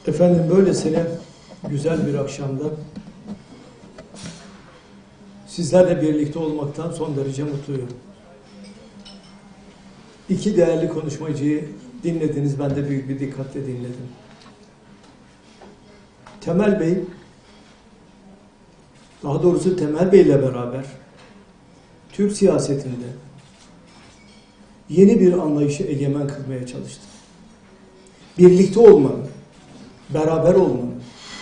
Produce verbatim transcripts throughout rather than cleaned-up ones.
Efendim böylesine güzel bir akşamda sizlerle birlikte olmaktan son derece mutluyum. İki değerli konuşmacıyı dinlediniz, ben de büyük bir dikkatle dinledim. Temel Bey, daha doğrusu Temel Bey ile beraber Türk siyasetinde yeni bir anlayışı egemen kılmaya çalıştı. Birlikte olmanın, beraber olmanın,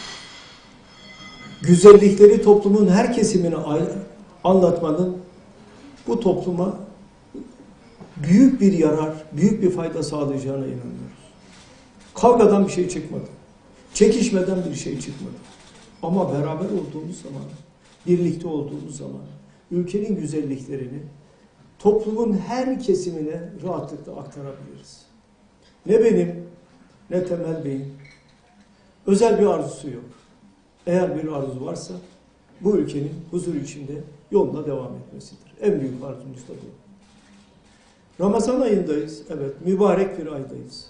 güzellikleri toplumun her kesimine anlatmanın bu topluma büyük bir yarar, büyük bir fayda sağlayacağına inanıyoruz. Kavgadan bir şey çıkmadı. Çekişmeden bir şey çıkmadı. Ama beraber olduğumuz zaman, birlikte olduğumuz zaman ülkenin güzelliklerini toplumun her kesimine rahatlıkla aktarabiliriz. Ne benim, ne Temel Bey'in özel bir arzusu yok. Eğer bir arzu varsa bu ülkenin huzur içinde yoluna devam etmesidir. En büyük arzumuz da bu. Ramazan ayındayız. Evet, mübarek bir aydayız.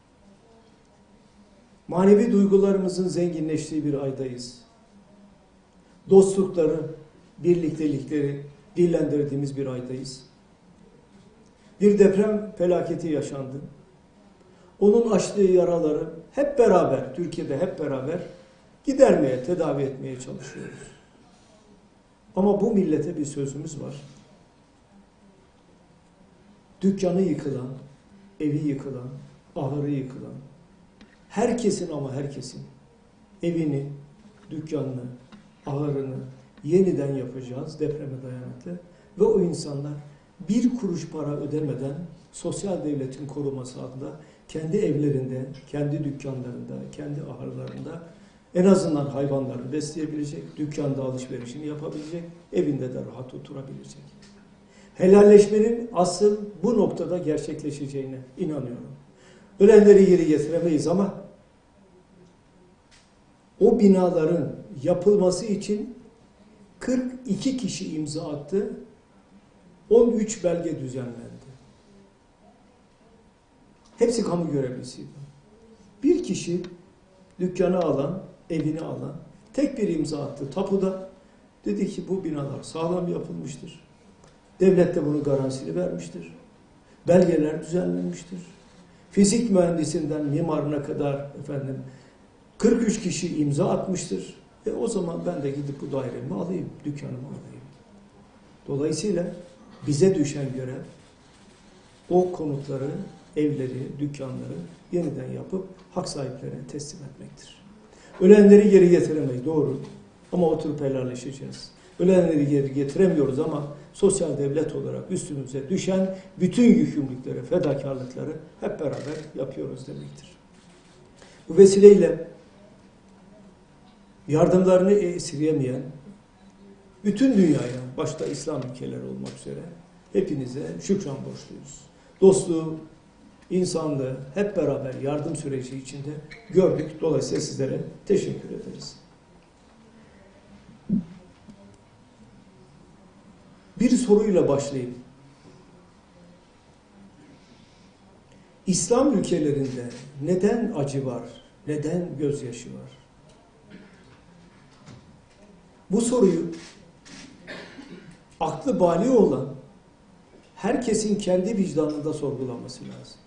Manevi duygularımızın zenginleştiği bir aydayız. Dostlukları, birliktelikleri dillendirdiğimiz bir aydayız. Bir deprem felaketi yaşandı. Onun açtığı yaraları hep beraber, Türkiye'de hep beraber gidermeye, tedavi etmeye çalışıyoruz. Ama bu millete bir sözümüz var. Dükkanı yıkılan, evi yıkılan, ahırı yıkılan, herkesin ama herkesin evini, dükkanını, ahırını yeniden yapacağız depreme dayanıklı. Ve o insanlar bir kuruş para ödemeden sosyal devletin koruması adına kendi evlerinde, kendi dükkanlarında, kendi ahırlarında en azından hayvanlarını besleyebilecek, dükkanda alışverişini yapabilecek, evinde de rahat oturabilecek. Helalleşmenin asıl bu noktada gerçekleşeceğine inanıyorum. Ölenleri geri getiremeyiz ama o binaların yapılması için kırk iki kişi imza attı, on üç belge düzenlendi. Hepsi kamu görevlisiydi. Bir kişi dükkanı alan, evini alan, tek bir imza attı tapuda. Dedi ki bu binalar sağlam yapılmıştır. Devlet de bunu garantisini vermiştir. Belgeler düzenlenmiştir. Fizik mühendisinden mimarına kadar efendim kırk üç kişi imza atmıştır. E o zaman ben de gidip bu dairemi alayım, dükkanımı alayım. Dolayısıyla bize düşen görev o konutları, evleri, dükkanları yeniden yapıp hak sahiplerine teslim etmektir. Ölenleri geri getiremeyiz, doğru. Ama oturup helalleşeceğiz. Ölenleri geri getiremiyoruz ama sosyal devlet olarak üstümüze düşen bütün yükümlülükleri, fedakarlıkları hep beraber yapıyoruz demektir. Bu vesileyle yardımlarını esirgemeyen bütün dünyaya, başta İslam ülkeleri olmak üzere hepinize şükran borçluyuz. Dostluğu, insanlığı hep beraber yardım süreci içinde gördük. Dolayısıyla sizlere teşekkür ederiz. Bir soruyla başlayayım. İslam ülkelerinde neden acı var, neden gözyaşı var? Bu soruyu aklı bali olan herkesin kendi vicdanında sorgulaması lazım.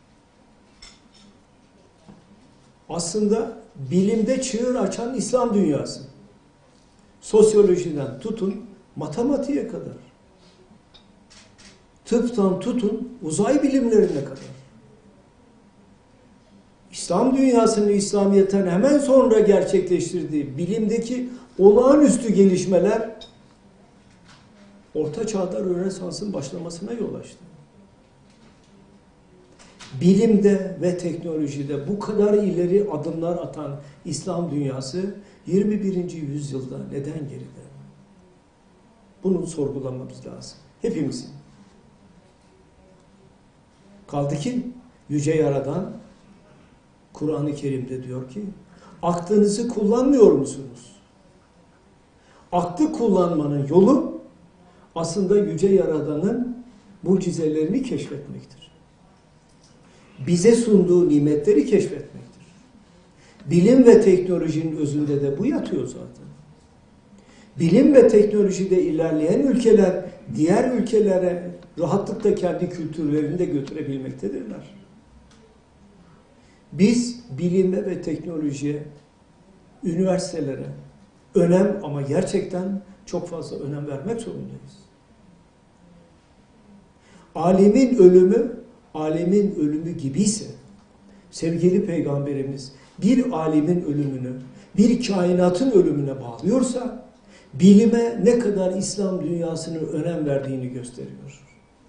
Aslında bilimde çığır açan İslam dünyası. Sosyolojiden tutun, matematiğe kadar. Tıptan tutun, uzay bilimlerine kadar. İslam dünyasının İslamiyet'ten hemen sonra gerçekleştirdiği bilimdeki olağanüstü gelişmeler Orta Çağ'da Rönesans'ın başlamasına yol açtı. Bilimde ve teknolojide bu kadar ileri adımlar atan İslam dünyası yirmi birinci yüzyılda neden geride? Bunu sorgulamamız lazım. Hepimizin. Kaldı ki Yüce Yaradan Kur'an-ı Kerim'de diyor ki aklınızı kullanmıyor musunuz? Aklı kullanmanın yolu aslında Yüce Yaradan'ın mucizelerini keşfetmektir. Bize sunduğu nimetleri keşfetmektir. Bilim ve teknolojinin özünde de bu yatıyor zaten. Bilim ve teknolojide ilerleyen ülkeler diğer ülkelere rahatlıkla kendi kültürlerini de götürebilmektedirler. Biz bilime ve teknolojiye, üniversitelere önem ama gerçekten çok fazla önem vermek zorundayız. Alemin ölümü, alemin ölümü gibiyse, sevgili Peygamberimiz bir alemin ölümünü, bir kainatın ölümüne bağlıyorsa, bilime ne kadar İslam dünyasının önem verdiğini gösteriyor.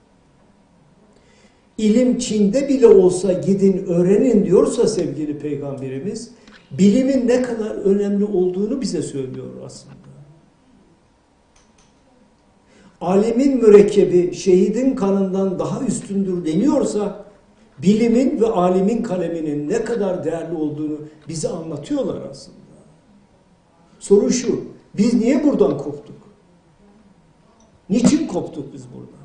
İlim Çin'de bile olsa gidin öğrenin diyorsa sevgili Peygamberimiz, bilimin ne kadar önemli olduğunu bize söylüyor aslında. Alemin mürekkebi şehidin kanından daha üstündür deniyorsa, bilimin ve alimin kaleminin ne kadar değerli olduğunu bize anlatıyorlar aslında. Soru şu, biz niye buradan koptuk? Niçin koptuk biz buradan?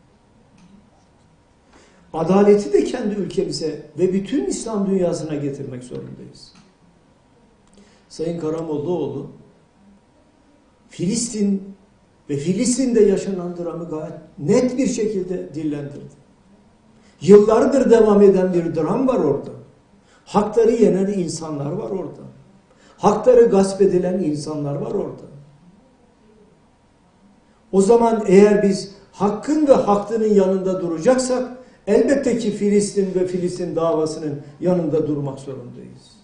Adaleti de kendi ülkemize ve bütün İslam dünyasına getirmek zorundayız. Sayın Karamollaoğlu, Filistin ve Filistin'de yaşanan dramı gayet net bir şekilde dillendirdi. Yıllardır devam eden bir dram var orada. Hakları yenen insanlar var orada. Hakları gasp edilen insanlar var orada. O zaman eğer biz hakkın ve haklının yanında duracaksak, elbette ki Filistin ve Filistin davasının yanında durmak zorundayız.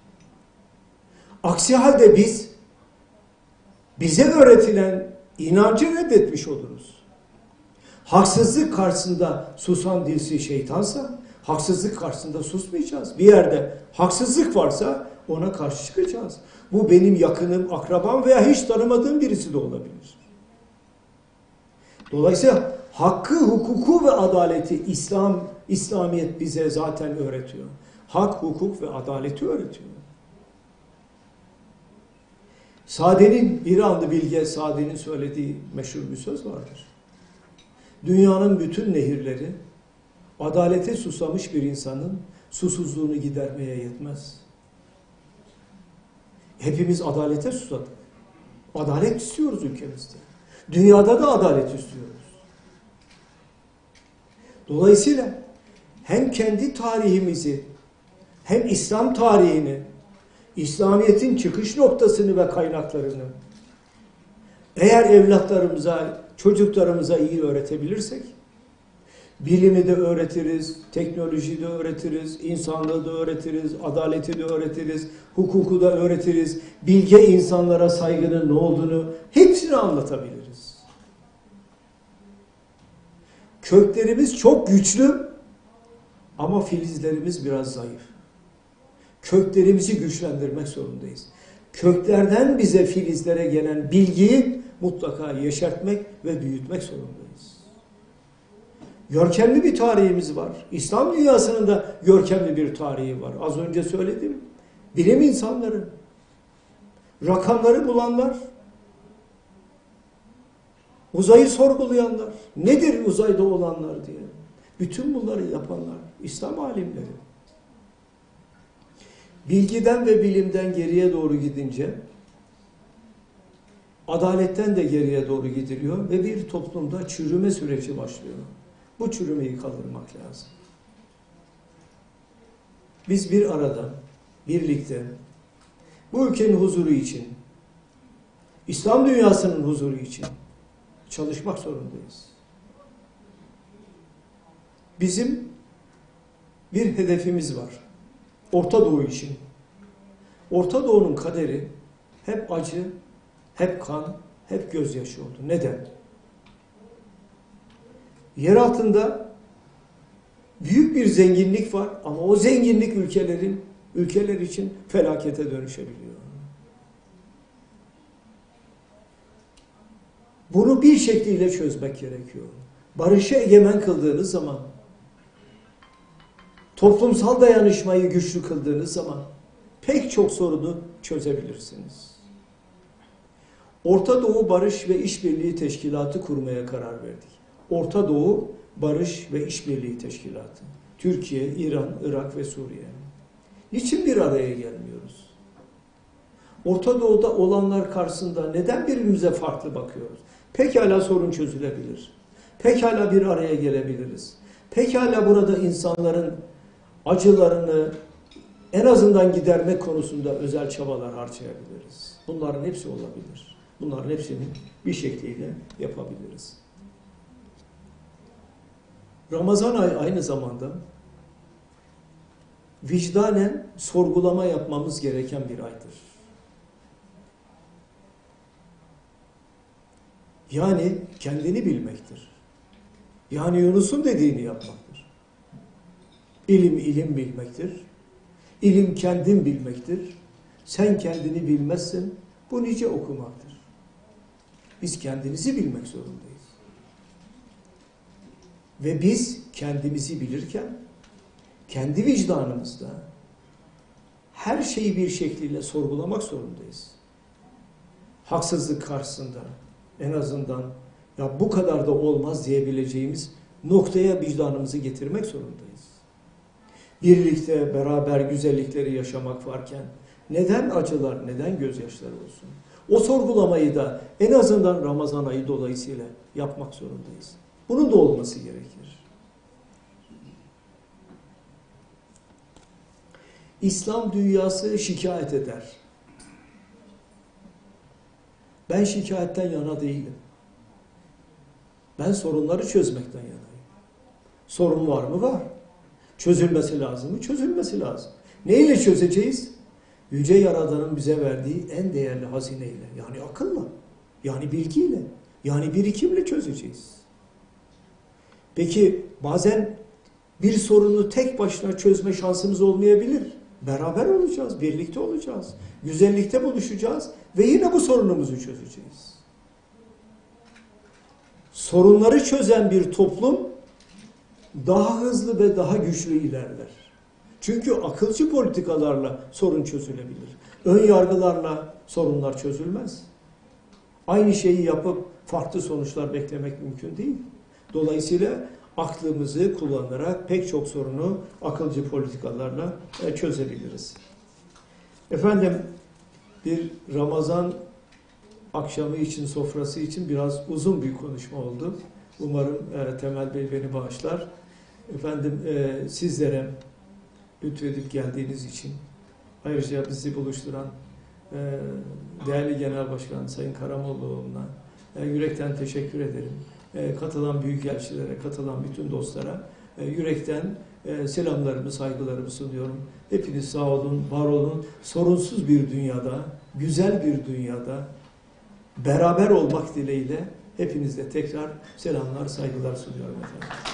Aksi halde biz, bize öğretilen inancı reddetmiş oluruz. Haksızlık karşısında susan dilsi şeytansa, haksızlık karşısında susmayacağız. Bir yerde haksızlık varsa ona karşı çıkacağız. Bu benim yakınım, akrabam veya hiç tanımadığım birisi de olabilir. Dolayısıyla hakkı, hukuku ve adaleti İslam, İslamiyet bize zaten öğretiyor. Hak, hukuk ve adaleti öğretiyor. Sade'nin, İranlı bilge Sade'nin söylediği meşhur bir söz vardır. Dünyanın bütün nehirleri adalete susamış bir insanın susuzluğunu gidermeye yetmez. Hepimiz adalete susadık. Adalet istiyoruz ülkemizde. Dünyada da adalet istiyoruz. Dolayısıyla hem kendi tarihimizi hem İslam tarihini, İslamiyet'in çıkış noktasını ve kaynaklarını eğer evlatlarımıza, çocuklarımıza iyi öğretebilirsek, bilimi de öğretiriz, teknolojiyi de öğretiriz, insanlığı da öğretiriz, adaleti de öğretiriz, hukuku da öğretiriz, bilge insanlara saygının ne olduğunu hepsini anlatabiliriz. Köklerimiz çok güçlü ama filizlerimiz biraz zayıf. Köklerimizi güçlendirmek zorundayız. Köklerden bize filizlere gelen bilgiyi mutlaka yeşertmek ve büyütmek zorundayız. Görkemli bir tarihimiz var. İslam dünyasının da görkemli bir tarihi var. Az önce söyledim. Bilim insanları, rakamları bulanlar, uzayı sorgulayanlar, nedir uzayda olanlar diye. Bütün bunları yapanlar İslam alimleri. Bilgiden ve bilimden geriye doğru gidince adaletten de geriye doğru gidiliyor ve bir toplumda çürüme süreci başlıyor. Bu çürümeyi kaldırmak lazım. Biz bir arada, birlikte bu ülkenin huzuru için, İslam dünyasının huzuru için çalışmak zorundayız. Bizim bir hedefimiz var. Orta Doğu için. Orta Doğu'nun kaderi hep acı, hep kan, hep gözyaşı oldu. Neden? Yer altında büyük bir zenginlik var ama o zenginlik ülkelerin ülkeler için felakete dönüşebiliyor. Bunu bir şekliyle çözmek gerekiyor. Barışı egemen kıldığınız zaman, toplumsal dayanışmayı güçlü kıldığınız zaman pek çok sorunu çözebilirsiniz. Orta Doğu Barış ve İşbirliği Teşkilatı kurmaya karar verdik. Orta Doğu Barış ve İşbirliği Teşkilatı. Türkiye, İran, Irak ve Suriye. Niçin bir araya gelmiyoruz? Orta Doğu'da olanlar karşısında neden birbirimize farklı bakıyoruz? Pekala sorun çözülebilir. Pekala bir araya gelebiliriz. Pekala burada insanların acılarını en azından gidermek konusunda özel çabalar harcayabiliriz. Bunların hepsi olabilir. Bunların hepsini bir şekliyle yapabiliriz. Ramazan ayı aynı zamanda vicdanen sorgulama yapmamız gereken bir aydır. Yani kendini bilmektir. Yani Yunus'un dediğini yapmaktır. İlim ilim bilmektir. İlim kendin bilmektir. Sen kendini bilmezsin. Bu nice okumaktır. Biz kendimizi bilmek zorundayız. Ve biz kendimizi bilirken kendi vicdanımızda her şeyi bir şekliyle sorgulamak zorundayız. Haksızlık karşısında en azından ya bu kadar da olmaz diyebileceğimiz noktaya vicdanımızı getirmek zorundayız. Birlikte, beraber güzellikleri yaşamak varken neden acılar, neden gözyaşları olsun? O sorgulamayı da en azından Ramazan ayı dolayısıyla yapmak zorundayız. Bunun da olması gerekir. İslam dünyası şikayet eder. Ben şikayetten yana değilim. Ben sorunları çözmekten yanayım. Sorun var mı? Var. Çözülmesi lazım mı? Çözülmesi lazım. Neyle çözeceğiz? Yüce Yaradan'ın bize verdiği en değerli hazineyle. Yani akılla. Yani bilgiyle. Yani birikimle çözeceğiz. Peki bazen bir sorunu tek başına çözme şansımız olmayabilir. Beraber olacağız, birlikte olacağız. Güzellikte buluşacağız ve yine bu sorunumuzu çözeceğiz. Sorunları çözen bir toplum daha hızlı ve daha güçlü ilerler. Çünkü akılcı politikalarla sorun çözülebilir. Ön yargılarla sorunlar çözülmez. Aynı şeyi yapıp farklı sonuçlar beklemek mümkün değil. Dolayısıyla aklımızı kullanarak pek çok sorunu akılcı politikalarla çözebiliriz. Efendim, bir Ramazan akşamı için, sofrası için biraz uzun bir konuşma oldu. Umarım e, Temel Bey beni bağışlar. Efendim, e, sizlere lütfedip geldiğiniz için, ayrıca bizi buluşturan e, değerli Genel Başkan Sayın Karamollaoğlu'na e, yürekten teşekkür ederim. E, katılan büyükelçilere, katılan bütün dostlara e, yürekten e, selamlarımı, saygılarımı sunuyorum. Hepiniz sağ olun, var olun. Sorunsuz bir dünyada, güzel bir dünyada beraber olmak dileğiyle hepinizle tekrar selamlar, saygılar sunuyorum efendim.